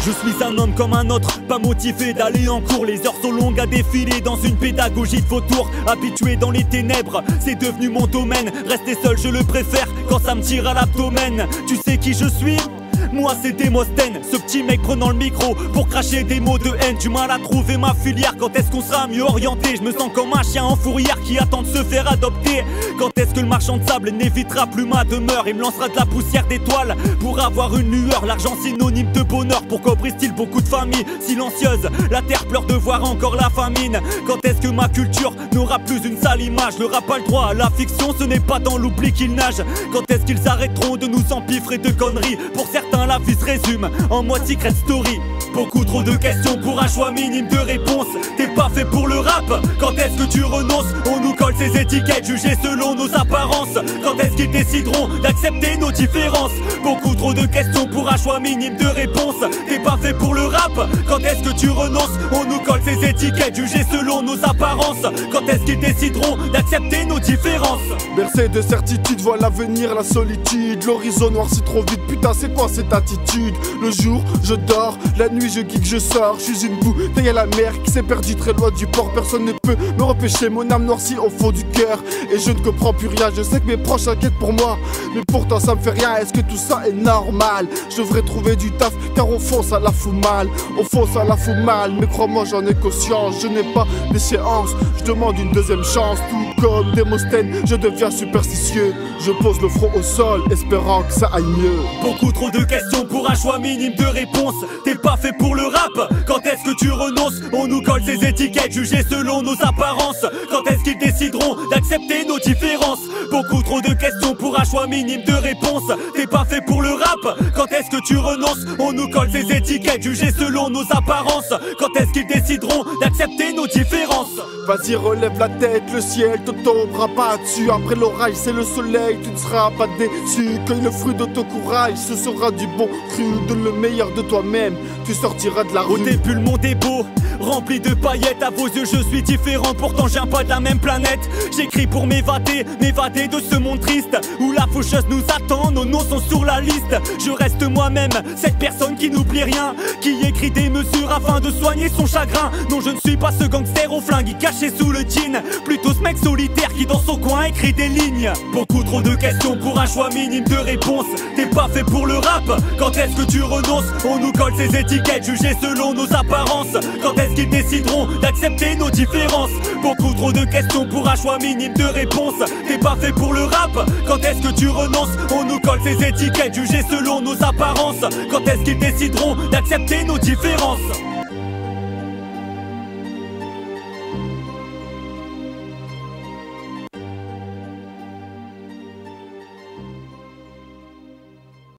Je suis un homme comme un autre, pas motivé d'aller en cours. Les heures sont longues à défiler dans une pédagogie de vautour. Habitué dans les ténèbres, c'est devenu mon domaine. Rester seul je le préfère quand ça me tire à l'abdomen. Tu sais qui je suis ? Moi c'est Démosthène, ce petit mec prenant le micro pour cracher des mots de haine. Du mal à trouver ma filière, quand est-ce qu'on sera mieux orienté? Je me sens comme un chien en fourrière qui attend de se faire adopter. Quand est-ce que le marchand de sable n'évitera plus ma demeure et me lancera de la poussière d'étoiles pour avoir une lueur? L'argent synonyme de bonheur, pourquoi brise-t-il beaucoup de familles silencieuses? La terre pleure de voir encore la famine. Quand est-ce que ma culture n'aura plus une sale image? Le rap a le droit à la fiction, ce n'est pas dans l'oubli qu'il nage. Quand est-ce qu'ils arrêteront de nous empiffrer de conneries? Pour certains la vie se résume en mode secret story. Beaucoup trop de questions pour un choix minime de réponses. T'es pas fait pour le rap, quand est-ce que tu renonces? On nous colle ces étiquettes jugées selon nos apparences. Quand est-ce qu'ils décideront d'accepter nos différences? Beaucoup trop de questions pour un choix minime de réponses. T'es pas fait pour le rap, quand est-ce que tu renonces? On nous colle ces étiquettes jugées selon nos apparences. Quand est-ce qu'ils décideront d'accepter nos différences? Bercé de certitude, vois l'avenir, la solitude. L'horizon noircit trop vite, putain c'est quoi cette attitude? Le jour, je dors, la nuit je geek, je sors. Je suis une bouteille à la mer qui s'est perdue très loin du port. Personne ne peut me repêcher, mon âme noircie au fond du cœur. Et je ne comprends plus rien, je sais que mes proches s'inquiètent pour moi, mais pourtant ça me fait rien, est-ce que tout ça est normal? Je devrais trouver du taf, car au fond ça la fout mal. Au fond ça la fout mal, mais crois-moi j'en ai conscience. Je n'ai pas d'échéance, je demande une deuxième chance. Tout comme Démosthène, je deviens superstitieux. Je pose le front au sol, espérant que ça aille mieux. Beaucoup trop de questions pour un choix minime de réponses. T'es pas fait pour le rap, quand est-ce que tu renonces? On nous colle ces étiquettes jugées selon nos apparences. Quand est-ce qu'ils décideront d'accepter nos différences? Beaucoup trop de questions pour un choix minime de réponses. T'es pas fait pour le rap, quand est-ce que tu renonces? On nous colle ces étiquettes jugées selon nos apparences. Quand est-ce qu'ils décideront d'accepter nos différences? Vas-y relève la tête, le ciel te tombera pas dessus. Après l'orage c'est le soleil, tu ne seras pas déçu. Cueille le fruit de ton courage, ce sera du bon cru. Donne le meilleur de toi-même, tu sortiras de la rue. Au début le monde est beau, rempli de paillettes. À vos yeux je suis différent, pourtant je viens pas de la même planète. J'écris pour m'évader de ce monde triste où la faucheuse nous attend, nos noms sont sur la liste. Je reste moi-même, cette personne qui n'oublie rien, qui écrit des mesures afin de soigner son chagrin. Non je ne suis pas ce gangster au flingue caché sous le jean, plutôt ce mec solitaire qui dans son coin écrit des lignes. Beaucoup trop de questions pour un choix minime de réponses. T'es pas fait pour le rap, quand est-ce que tu renonces? On nous colle ces étiquettes jugées selon nos apparences. Quand est-ce qu'ils décideront d'accepter nos différences? Beaucoup trop de questions pour un choix minime de réponses. T'es pas fait pour le rap, quand est-ce que tu renonces? On nous colle ces étiquettes jugées selon nos apparences. Quand est-ce qu'ils décideront d'accepter nos différences?